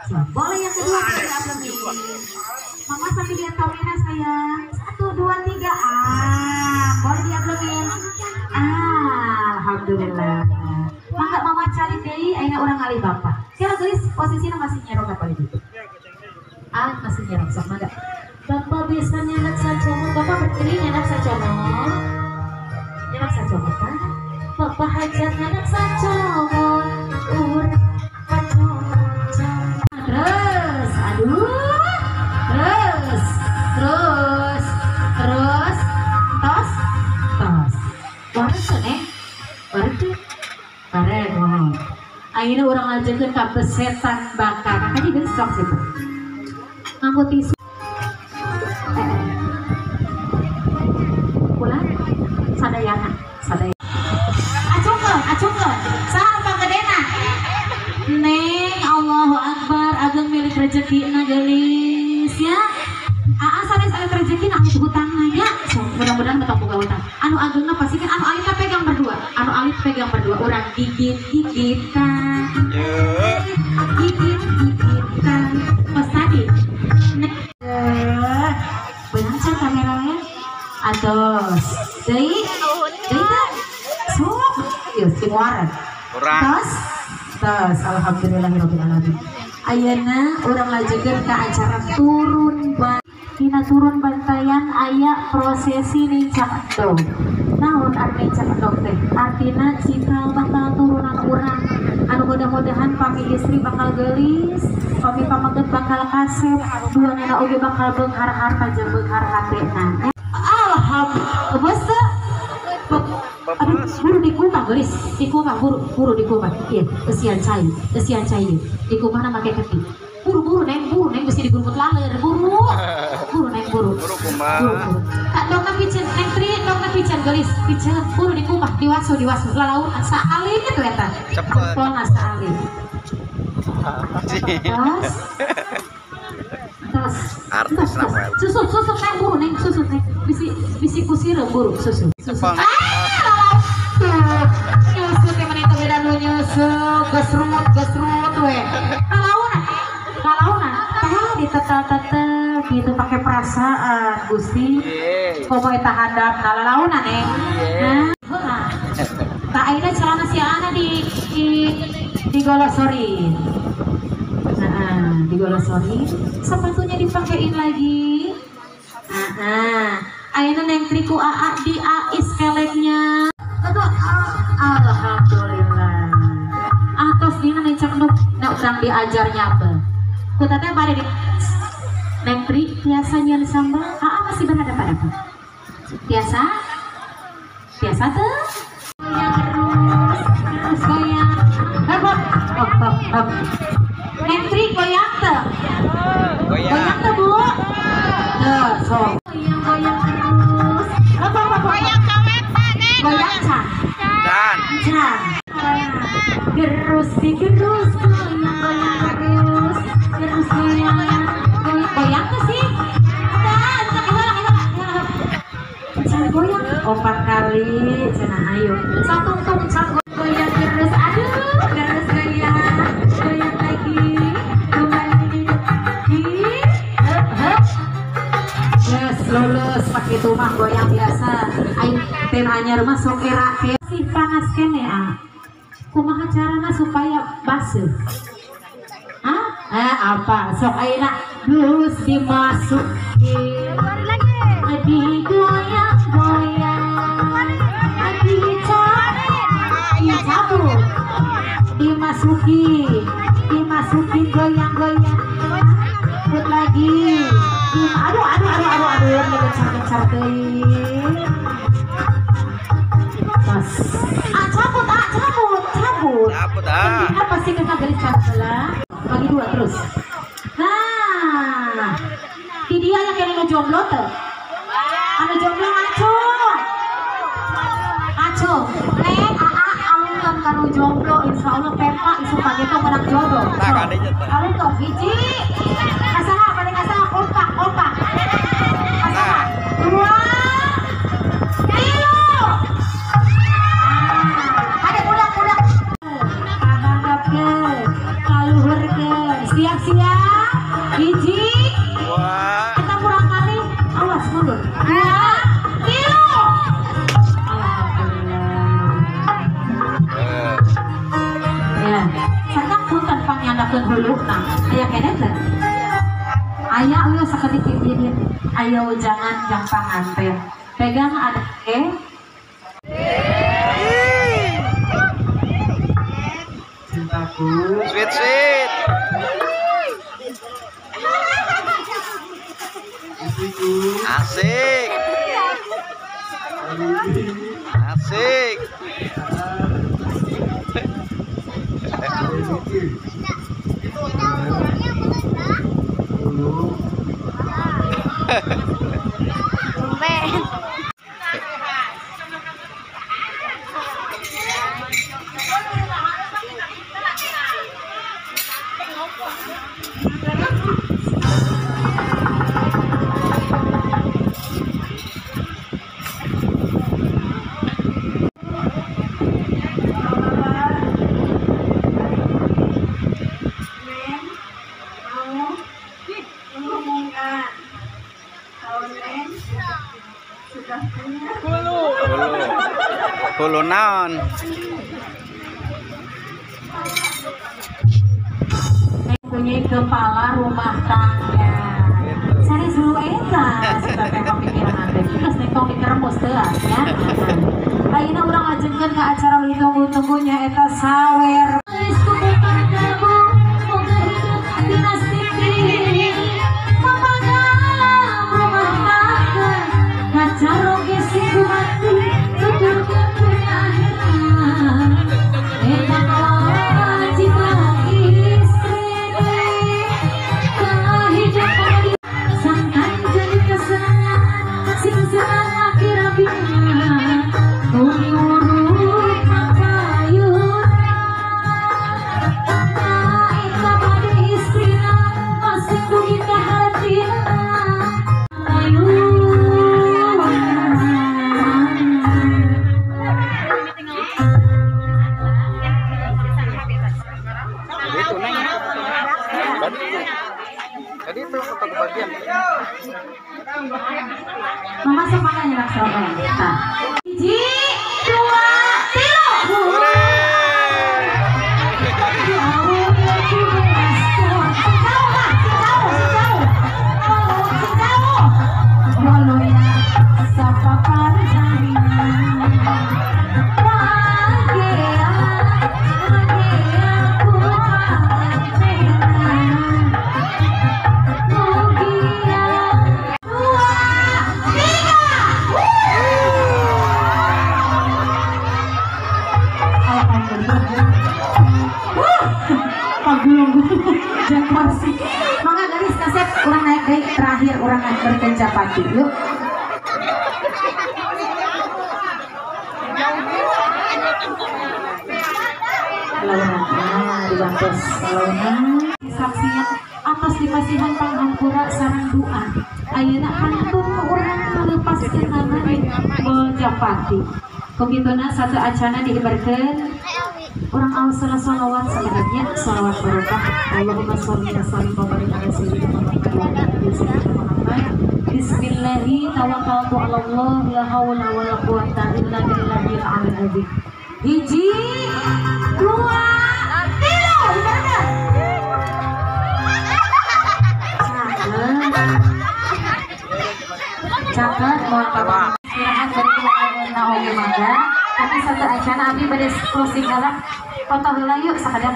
Boleh yang kedua tidak lebih. Mama sambil lihat kamera sayang. 1, 2, 3. Boleh diablemin. Alhamdulillah. Mangga mama cari deh, aina orang kali bapak. Kira gelis posisinya masih nyerok apa itu? Masih nyerok sama enggak? Bapak bisa nyerok sacomot. Bapak berdiri nyerok sacomot. Nyerok sacomot kan? Bapak hajat nyerok sacomot. Terus, terus, tos. Waras nih, bareng. Akhirnya orang lanjutkan ke besetan bakar. Tadi kan stok situ. Nganggo tisu. Pulang, sadayana. Acungkeun. Sahar pangedena. Neng, Allahu Akbar, ageng milik rezeki na gelis ya. Sanes anu rezeki na amit hutangna ya. So, mudah-mudahan betok boga hutang. Anu agengna pasti kan anu alif pegang berdua. Urang gigit-gigitan. Gigit-gigitan. Pas tadi. Benar kameranya. Atos. Deui teh. Sok. Ieu si muaran. Tos. Alhamdulillahirabbil alamin. Ayeuna urang lajekeun ka acara turun bantayan aya prosesi nincak endog. Naon arti nincak endog teh? Artina cikal bakal turunan urang anu mudah-mudahan pami istri bakal gelis, pami pamaget bakal kasep, duanana oge bakal beunghar harta jeung beunghar hatena. Alhamdulillah. Aduh, buru dikumah gelis, buru dikumah. Iya, kesian cai dikumah na make keti. Buru neng mesti digurut laler, buru kumah. Tak dong piceun neng tri, dong piceun gelis, piceun buru dikumah, diwasu lalaun asa alin itu eta. Cepet. Pol asa alin. Terus. Artis Rafael. Susut neng buru neng susut neng. Bisi kusireuh buru susut. Nyusut yang mana beda nu nyusut gesrut we. Kalaunan tah ditetel gitu pakai perasaan Gusti. Komo eta handap lalaunan nah. Tak aina celana si ana digolosorin. Digolosorin, sepatunya dipakein lagi. Aina neng triku di ais keleknya. Alhamdulillah. Atos dina nincak na urang diajar nyambel. Kuta teh bade di neng tri biasa nyeun sambal. Masih berhadapan. Biasa tuh. Terus goyang. Neng tri goyang tuh. Goyang tuh, Bu. Sok. Goyang terus. Goyang kamet, Neng. Goyang can. Gerus digerus, goyang tuh sih. Goyang 4 kali, cenah ayo. Satu goyang gerus, aduh, gerus goyang lagi, yes, lulus pakai itu mah goyang biasa. Ayo ten anyar mah sok era si panas kene kumaha carana supaya basuh? Apa? Sok ayeuna geus dimasukin. Digoyang, dicabut, dimasukin goyang, put lagi. Aduh, ngegencar teuing. Cabut. Apa sih kena garis cabut bagi 2 terus. Nah, di dia yang kena jomblo tuh. Anu jomblo ngaco. Neng, alungkeun kanu jomblo, insyaallah pepa isu pagi tuh menang jodoh. Alungkeun hiji. Asaha bade asaha opak. Asaha 2 kaluhurkeun siap hiji kita kurang kali awas mundur 2 3 ya sekarang punten panyandakeun heuleuhna aya kene teh aya euy sakedik pipirin aya jangan jang panganten pegang adek cintaku sweet sweet asik asik Hulu naon punya kepala rumah tangga cari dulu eta sudah tembak pikiran nanti terus nengkong dikerembus teh ya ayeuna urang ngajengkeun ka acara ditunggu-tunggunya eta sawer jadi itu foto kebagian mama semangat ya Mas Romo nah 1 2 mangga garis kasep kurang naik baik terakhir orang naik Japati yuk lawan dibantos lawan saksinya atas dipasihan panghampura sareng doa ayeuna kantun urang ngalepaskeun nama Japati kogituna satu acara diibarkeun orang awal salawat sebenarnya salawat barokah Allahumma sholli wa sallim wa barik ala sayyidina Muhammad bismillahi tawakkaltu ala Allah la haula wa la quwwata illa billahil aliyil azim hiji 2 3 caket mohon kabar istirahat dari Naomi mangga tapi satu acara abdi pada closing galak foto heula yuk sakadang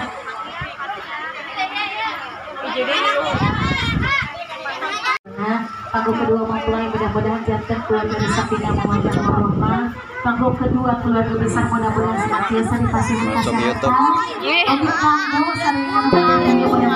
panggung kedua mempelai mudah-mudahan jantan keluarga besar tidak mawadah warahmah panggung kedua keluarga besar mudah-mudahan senantiasa dipasih kesehatan untuk panggung saling